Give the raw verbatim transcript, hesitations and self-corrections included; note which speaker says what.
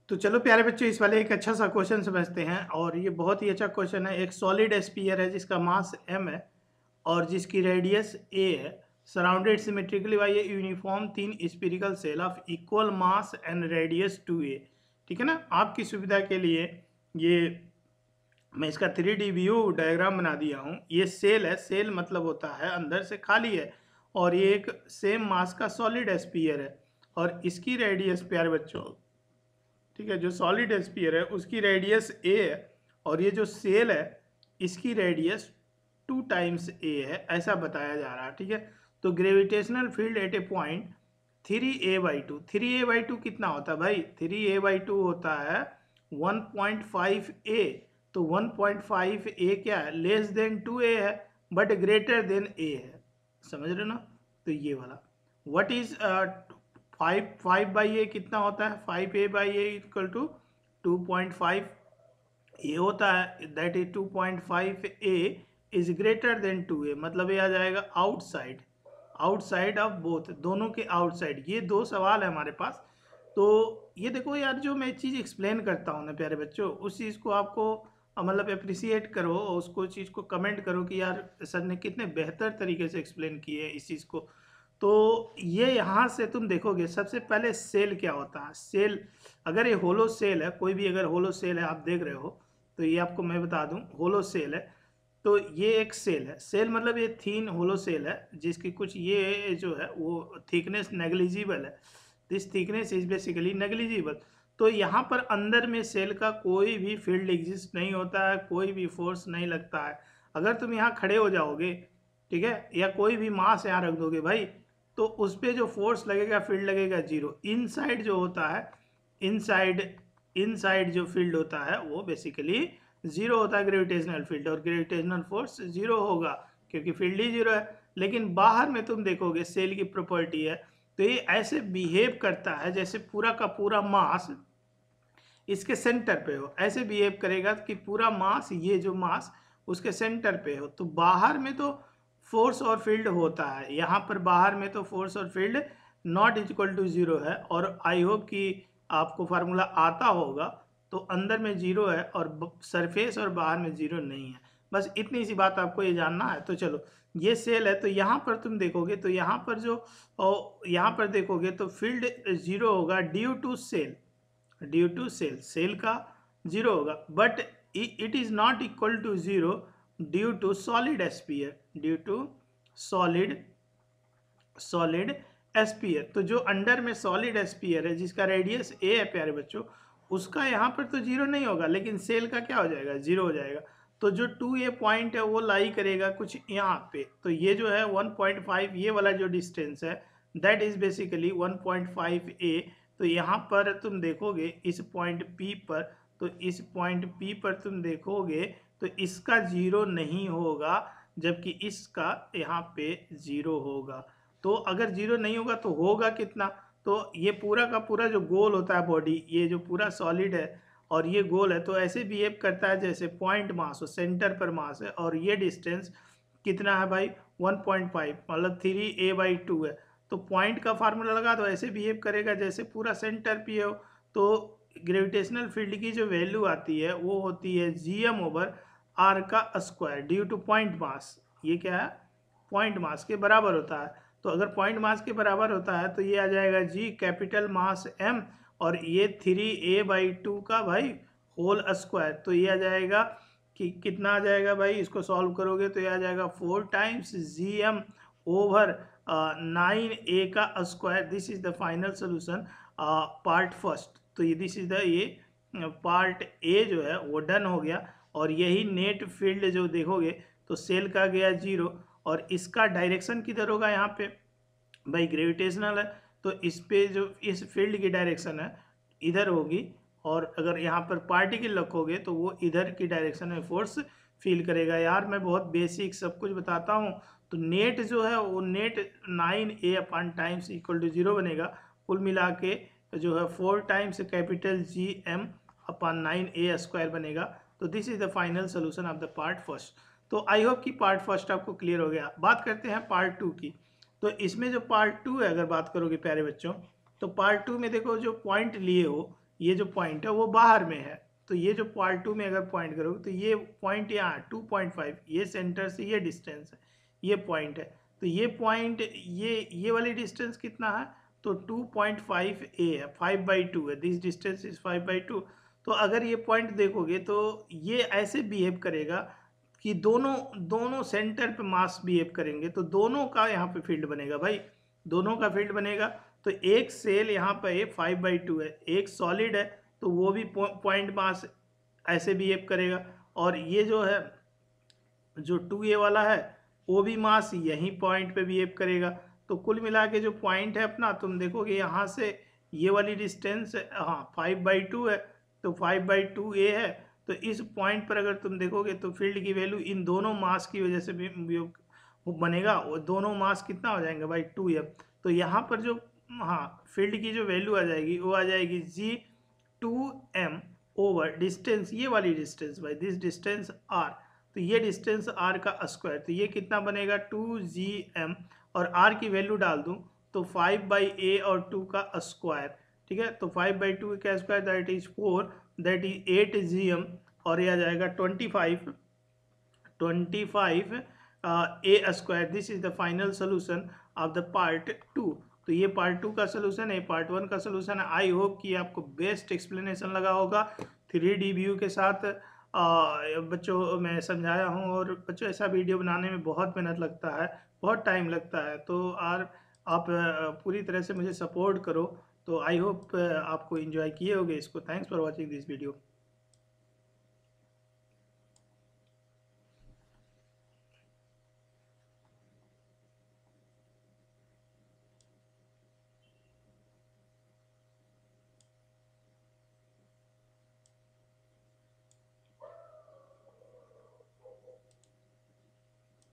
Speaker 1: तो चलो प्यारे बच्चों, इस वाले एक अच्छा सा क्वेश्चन समझते हैं। और ये बहुत ही अच्छा क्वेश्चन है। एक सॉलिड स्फीयर है जिसका मास m है और जिसकी रेडियस a है, surrounded symmetrically by a uniform तीन spherical shell of equal mass and radius two a. ठीक है ना। आपकी सुविधा के लिए ये मैं इसका थ्री डी व्यू डायग्राम बना दिया हूँ। ये सेल है, सेल मतलब होता है अंदर से खाली है, और ये एक सेम मास का सॉलिड स्फीयर है और इसकी रेडियस प्यारे बच्चों, ठीक है, जो सॉलिड स्फीयर है उसकी रेडियस ए है और ये जो सेल है इसकी रेडियस टू टाइम्स ए है, ऐसा बताया जा रहा है। ठीक है। तो gravitational field at a point three a by two, three a by two कितना होता है भाई? थ्री ए बाई टू होता है वन पॉइंट फाइव ए। तो वन पॉइंट फाइव ए क्या है? लेस देन टू ए है बट ग्रेटर देन ए है। समझ रहे हो ना? तो ये वाला what is five five by a कितना होता है? Five a by a equal to two point five a होता है। That is two point five a is greater than two a, मतलब ये आ जाएगा आउटसाइड, आउटसाइड ऑफ बोथ, दोनों के आउटसाइड। ये दो सवाल है हमारे पास। तो ये देखो यार, जो मैं चीज़ एक्सप्लेन करता हूँ ना प्यारे बच्चों, उस चीज़ को आपको अ, मतलब अप्रिसिएट करो, उसको चीज़ को कमेंट करो कि यार सर ने कितने बेहतर तरीके से एक्सप्लेन किए इस चीज़ को। तो ये यहाँ से तुम देखोगे, सबसे पहले सेल क्या होता है। सेल, अगर ये होलो सेल है, कोई भी अगर होलो सेल है आप देख रहे हो, तो ये आपको मैं बता दूं होलो सेल है। तो ये एक सेल है, सेल मतलब ये थीन होलो सेल है जिसकी कुछ ये जो है वो थिकनेस नेग्लिजिबल है। This thickness is basically negligible. तो यहाँ पर अंदर में सेल का कोई भी फील्ड एग्जिस्ट नहीं होता है, कोई भी फोर्स नहीं लगता है। अगर तुम यहाँ खड़े हो जाओगे, ठीक है, या कोई भी मास यहाँ रख दोगे भाई, तो उस पर जो फोर्स लगेगा, फील्ड लगेगा जीरो। इनसाइड जो होता है, इनसाइड इनसाइड जो फील्ड होता है वो बेसिकली जीरो होता है, ग्रेविटेशनल फील्ड, और ग्रेविटेशनल फोर्स जीरो होगा क्योंकि फील्ड ही जीरो है। लेकिन बाहर में तुम देखोगे सेल की प्रॉपर्टी है, तो ये ऐसे बिहेव करता है जैसे पूरा का पूरा मास इसके सेंटर पे हो, ऐसे बिहेव करेगा कि पूरा मास, ये जो मास उसके सेंटर पे हो। तो बाहर में तो फोर्स और फील्ड होता है, यहाँ पर बाहर में तो फोर्स और field not equal to zero है। और आई होप कि आपको फार्मूला आता होगा। तो अंदर में जीरो है और सरफेस और बाहर में जीरो नहीं है। बस इतनी सी बात आपको ये जानना है। तो चलो, ये सेल है, तो यहाँ पर तुम देखोगे तो यहाँ पर जो यहाँ पर देखोगे तो फील्ड जीरो होगा due to shell, due to shell, shell का जीरो होगा। But it is not equal to zero due to solid sphere, due to solid solid sphere. तो जो अंडर में सॉलिड स्फीयर है जिसका रेडियस ए है प्यारे बच्चों, उसका यहाँ पर तो जीरो नहीं होगा, लेकिन सेल का क्या हो जाएगा? जीरो हो जाएगा। तो जो टू ए पॉइंट है वो लाई करेगा कुछ यहाँ पे। तो ये जो है वन पॉइंट फाइव, ये वाला जो डिस्टेंस है that is basically one point five a. तो यहाँ पर तुम देखोगे इस पॉइंट P पर, तो इस पॉइंट P पर तुम देखोगे तो इसका जीरो नहीं होगा, जबकि इसका यहाँ पे जीरो होगा। तो अगर जीरो नहीं होगा तो होगा कितना? तो ये पूरा का पूरा जो गोल होता है बॉडी, ये जो पूरा सॉलिड है और ये गोल है, तो ऐसे बिहेव करता है जैसे पॉइंट मास हो, सेंटर पर मास है, और ये डिस्टेंस कितना है भाई? वन पॉइंट फाइव, मतलब थ्री ए बाई टू है। तो पॉइंट का फार्मूला लगा दो, ऐसे बिहेव करेगा जैसे पूरा सेंटर पे हो। तो ग्रेविटेशनल फील्ड की जो वैल्यू आती है वो होती है जी एम ओवर आर का square due to point mass. ये क्या है? पॉइंट मास के बराबर होता है। तो अगर पॉइंट मास के बराबर होता है तो ये आ जाएगा जी कैपिटल मास एम, और ये थ्री ए बाई टू का भाई होल स्क्वायर। तो ये आ जाएगा कि कितना आ जाएगा भाई? इसको सॉल्व करोगे तो ये आ जाएगा four times G M over nine a का square. This is the final solution part first. तो ये दिस इज द ये पार्ट ए जो है वो डन हो गया। और यही नेट फील्ड जो देखोगे तो सेल का गया जीरो, और इसका डायरेक्शन किधर होगा? यहाँ पे भाई ग्रेविटेशनल है, तो इस पे जो इस फील्ड की डायरेक्शन है इधर होगी, और अगर यहाँ पर पार्टिकल रखोगे तो वो इधर की डायरेक्शन में फोर्स फील करेगा। यार मैं बहुत बेसिक सब कुछ बताता हूँ। तो नेट जो है वो net nine a upon times equal to zero बनेगा। कुल मिला के जो है four times capital G M upon nine a square बनेगा। तो this is the final solution of the part first. तो आई होप कि पार्ट फर्स्ट आपको क्लियर हो गया। बात करते हैं पार्ट टू की। तो इसमें जो पार्ट टू है, अगर बात करोगे प्यारे बच्चों, तो पार्ट टू में देखो जो पॉइंट लिए हो, ये जो पॉइंट है वो बाहर में है। तो ये जो पार्ट टू में अगर पॉइंट करोगे तो ये पॉइंट यहाँ टू पॉइंट फाइव, ये सेंटर से ये डिस्टेंस है, ये पॉइंट है। तो ये पॉइंट ये ये वाली डिस्टेंस कितना है, तो टू पॉइंट फाइव ए है, फाइव बाई टू है, this distance is five by two. तो अगर ये पॉइंट देखोगे तो ये ऐसे बिहेव करेगा कि दोनों दोनों सेंटर पे मास बिहेव करेंगे, तो दोनों का यहाँ पे फील्ड बनेगा भाई, दोनों का फील्ड बनेगा। तो एक सेल यहाँ पे फाइव बाई टू है, एक सॉलिड है, तो वो भी पॉइंट मास ऐसे बिहेव करेगा, और ये जो है जो टू ए वाला है वो भी मास यही पॉइंट पे बिहेव करेगा। तो कुल मिला के जो पॉइंट है अपना, तुम देखोगे यहाँ से ये वाली डिस्टेंस हाँ फाइव बाई टू है, तो फाइव बाई टू ए है। तो इस पॉइंट पर अगर तुम देखोगे तो फील्ड की वैल्यू इन दोनों मास की वजह से भी वो बनेगा, वो दोनों मास कितना हो जाएंगे भाई, टू एम। तो यहाँ पर जो हाँ फील्ड की जो वैल्यू आ जाएगी वो आ जाएगी G two M over distance, ये वाली डिस्टेंस भाई, दिस डिस्टेंस आर। तो ये डिस्टेंस आर का स्क्वायर, तो ये कितना बनेगा टू जी एम, और आर की वैल्यू डाल दूं तो फाइव बाई ए और टू का स्क्वायर, ठीक है। तो फाइव बाई टू का square that is four, that is eight G M, और ये आ जाएगा twenty five twenty five a square. This is the final solution of the part two. तो ये पार्ट टू का सोल्यूशन है, पार्ट वन का सोल्यूशन है। आई होप कि आपको बेस्ट एक्सप्लेनेशन लगा होगा, थ्री डी व्यू के साथ आ, बच्चों मैं समझाया हूँ। और बच्चों ऐसा वीडियो बनाने में बहुत मेहनत लगता है, बहुत टाइम लगता है, तो आर आप पूरी तरह से मुझे सपोर्ट करो। तो आई होप आपको एंजॉय किए होगे इसको। Thanks for watching this video.